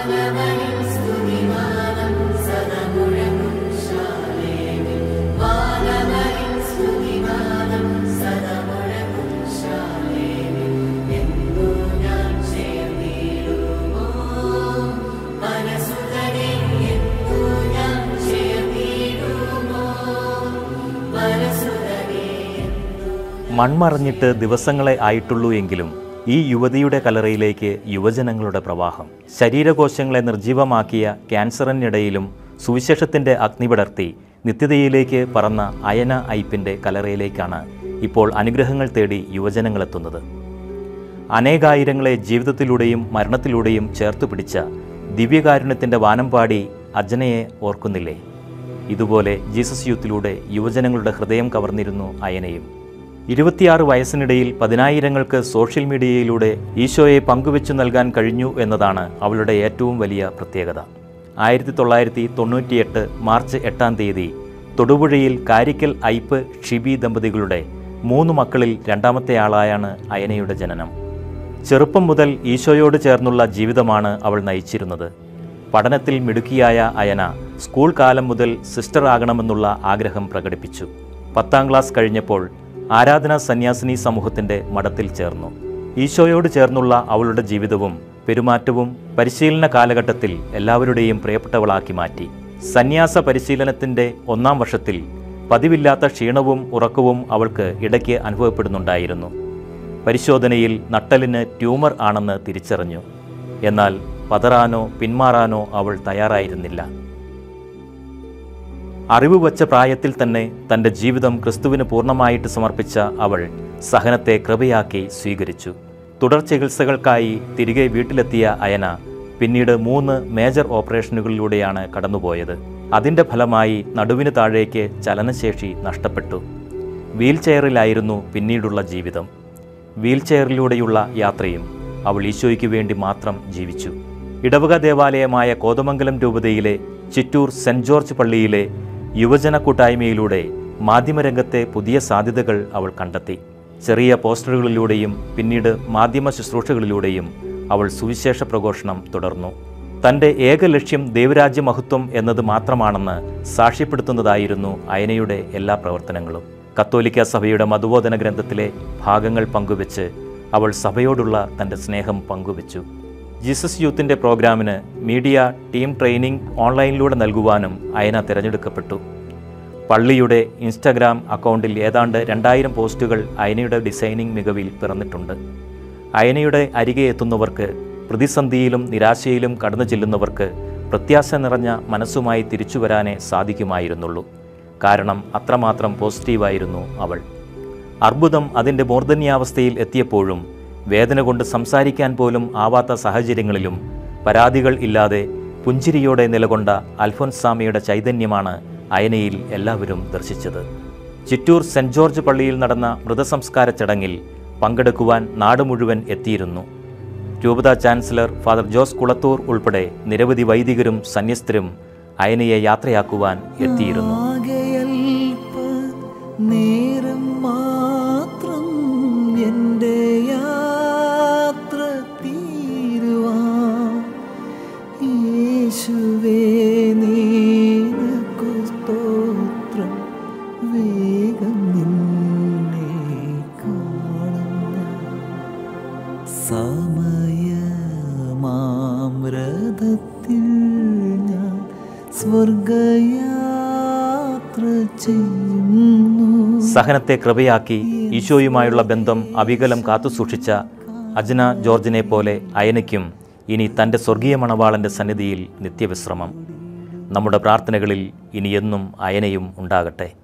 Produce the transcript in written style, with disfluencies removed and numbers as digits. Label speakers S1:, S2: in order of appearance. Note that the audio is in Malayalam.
S1: മൺമറഞ്ഞിട്ട് ദിവസങ്ങളെ ആയിട്ടുള്ളൂ എങ്കിലും ഈ യുവതിയുടെ കല്ലറയിലേക്ക് യുവജനങ്ങളുടെ പ്രവാഹം. ശരീരകോശങ്ങളെ നിർജീവമാക്കിയ ക്യാൻസറിനിടയിലും സുവിശേഷത്തിൻ്റെ അഗ്നി പടർത്തി നിത്യതയിലേക്ക് പറന്ന അയന ഐപ്പിൻ്റെ കല്ലറയിലേക്കാണ് ഇപ്പോൾ അനുഗ്രഹങ്ങൾ തേടി യുവജനങ്ങളെത്തുന്നത്. അനേകായിരങ്ങളെ ജീവിതത്തിലൂടെയും മരണത്തിലൂടെയും ചേർത്തു പിടിച്ച ദിവ്യകാരുണ്യത്തിൻ്റെ വാനമ്പാടി അജനയെ ഓർക്കുന്നില്ലേ? ഇതുപോലെ ജീസസ് യൂത്തിലൂടെ യുവജനങ്ങളുടെ ഹൃദയം കവർന്നിരുന്നു അയനയും. 26 വയസ്സിനിടയിൽ 10,000ങ്ങൾക്ക് സോഷ്യൽ മീഡിയയിലൂടെ ഈശോയെ പങ്കുവെച്ചു നൽകാൻ കഴിഞ്ഞു എന്നതാണ് അവളുടെ ഏറ്റവും വലിയ പ്രത്യേകത. 1998 മാർച്ച് 8-ാം തീയതി തൊടുപുഴയിൽ കാരിക്കൽ ഐപ്പ് ഷിബി ദമ്പതികളുടെ 3 മക്കളിൽ രണ്ടാമത്തെ ആളായാണ് അയനയുടെ ജനനം. ചെറുപ്പം മുതൽ ഈശോയോട് ചേർന്നുള്ള ജീവിതമാണ് അവൾ നയിച്ചിരുന്നത്. പഠനത്തിൽ മിടുക്കിയായ അയന സ്കൂൾ കാലം മുതൽ സിസ്റ്റർ ആകണമെന്നുള്ള ആഗ്രഹം പ്രകടിപ്പിച്ചു. 10ാം ക്ലാസ് കഴിഞ്ഞപ്പോൾ ആരാധനാ സന്യാസിനി സമൂഹത്തിൻ്റെ മഠത്തിൽ ചേർന്നു. ഈശോയോട് ചേർന്നുള്ള അവളുടെ ജീവിതവും പെരുമാറ്റവും പരിശീലന കാലഘട്ടത്തിൽ എല്ലാവരുടെയും പ്രിയപ്പെട്ടവളാക്കി മാറ്റി. സന്യാസ പരിശീലനത്തിൻ്റെ 1-ാം വർഷത്തിൽ പതിവില്ലാത്ത ക്ഷീണവും ഉറക്കവും അവൾക്ക് ഇടയ്ക്ക് അനുഭവപ്പെടുന്നുണ്ടായിരുന്നു. പരിശോധനയിൽ നട്ടലിന് ട്യൂമർ ആണെന്ന് തിരിച്ചറിഞ്ഞു. എന്നാൽ പതറാനോ പിന്മാറാനോ അവൾ തയ്യാറായിരുന്നില്ല. അറിവ് വച്ച പ്രായത്തിൽ തന്നെ തൻ്റെ ജീവിതം ക്രിസ്തുവിന് പൂർണ്ണമായിട്ട് സമർപ്പിച്ച അവൾ സഹനത്തെ കൃപയാക്കി സ്വീകരിച്ചു. തുടർ ചികിത്സകൾക്കായി തിരികെ വീട്ടിലെത്തിയ അയന പിന്നീട് 3 മേജർ ഓപ്പറേഷനുകളിലൂടെയാണ് കടന്നുപോയത്. അതിൻ്റെ ഫലമായി നടുവിന് താഴേക്ക് ചലനശേഷി നഷ്ടപ്പെട്ടു. വീൽ ചെയറിലായിരുന്നു പിന്നീടുള്ള ജീവിതം. വീൽ ചെയറിലൂടെയുള്ള യാത്രയും അവൾ ഈശോയ്ക്ക് വേണ്ടി മാത്രം ജീവിച്ചു. ഇടവക ദേവാലയമായ കോതമംഗലം രൂപതയിലെ ചിറ്റൂർ സെൻറ് ജോർജ് പള്ളിയിലെ യുവജന കൂട്ടായ്മയിലൂടെ മാധ്യമരംഗത്തെ പുതിയ സാധ്യതകൾ അവൾ കണ്ടെത്തി. ചെറിയ പോസ്റ്ററുകളിലൂടെയും പിന്നീട് മാധ്യമ ശുശ്രൂഷകളിലൂടെയും അവൾ സുവിശേഷ പ്രഘോഷണം തുടർന്നു. തൻ്റെ ഏക ലക്ഷ്യം ദൈവരാജ്യ മഹത്വം എന്നത് മാത്രമാണെന്ന് സാക്ഷ്യപ്പെടുത്തുന്നതായിരുന്നു അയനയുടെ എല്ലാ പ്രവർത്തനങ്ങളും. കത്തോലിക്ക സഭയുടെ മതബോധന ഗ്രന്ഥത്തിലെ ഭാഗങ്ങൾ പങ്കുവെച്ച് അവൾ സഭയോടുള്ള തൻ്റെ സ്നേഹം പങ്കുവെച്ചു. ജീസസ് യൂത്തിൻ്റെ പ്രോഗ്രാമിന് മീഡിയ ടീം ട്രെയിനിങ് ഓൺലൈനിലൂടെ നൽകുവാനും അയന തിരഞ്ഞെടുക്കപ്പെട്ടു. പള്ളിയുടെ ഇൻസ്റ്റഗ്രാം അക്കൗണ്ടിൽ ഏതാണ്ട് 2000 പോസ്റ്റുകൾ അയനയുടെ ഡിസൈനിങ് മികവിൽ പിറന്നിട്ടുണ്ട്. അയനയുടെ അരികെ എത്തുന്നവർക്ക്, പ്രതിസന്ധിയിലും നിരാശയിലും കടന്നു ചെല്ലുന്നവർക്ക് പ്രത്യാശ നിറഞ്ഞ മനസ്സുമായി തിരിച്ചു വരാനേ സാധിക്കുമായിരുന്നുള്ളൂ. കാരണം അത്രമാത്രം പോസിറ്റീവായിരുന്നു അവൾ. അർബുദം അതിൻ്റെ മൂർധന്യാവസ്ഥയിൽ എത്തിയപ്പോഴും വേദന കൊണ്ട് സംസാരിക്കാൻ പോലും ആവാത്ത സാഹചര്യങ്ങളിലും പരാതികൾ ഇല്ലാതെ പുഞ്ചിരിയോടെ നിലകൊണ്ട അൽഫോൻസാമയുടെ ചൈതന്യമാണ് അയനയിൽ എല്ലാവരും ദർശിച്ചത്. ചിറ്റൂർ സെൻറ് ജോർജ് പള്ളിയിൽ നടന്ന മൃതസംസ്കാര ചടങ്ങിൽ പങ്കെടുക്കുവാൻ നാട് മുഴുവൻ എത്തിയിരുന്നു. രൂപതാ ചാൻസലർ ഫാദർ ജോസ് കുളത്തൂർ ഉൾപ്പെടെ നിരവധി വൈദികരും സന്യസ്തരും അയനയെ യാത്രയാക്കുവാൻ എത്തിയിരുന്നു.
S2: സമയമാമൃതത്തിൽ ഞാൻ സ്വർഗയാത്ര ചെയ്യുന്നു.
S1: സഹനത്തെ കൃപയാക്കി ഈശോയുമായുള്ള ബന്ധം അവികലം കാത്തുസൂക്ഷിച്ച അജ്ന ജോർജിനെ പോലെ അയനയ്ക്കും ഇനി തൻ്റെ സ്വർഗീയ മണവാളൻ്റെ സന്നിധിയിൽ നിത്യവിശ്രമം. നമ്മുടെ പ്രാർത്ഥനകളിൽ ഇനി എന്നും അയനയും ഉണ്ടാകട്ടെ.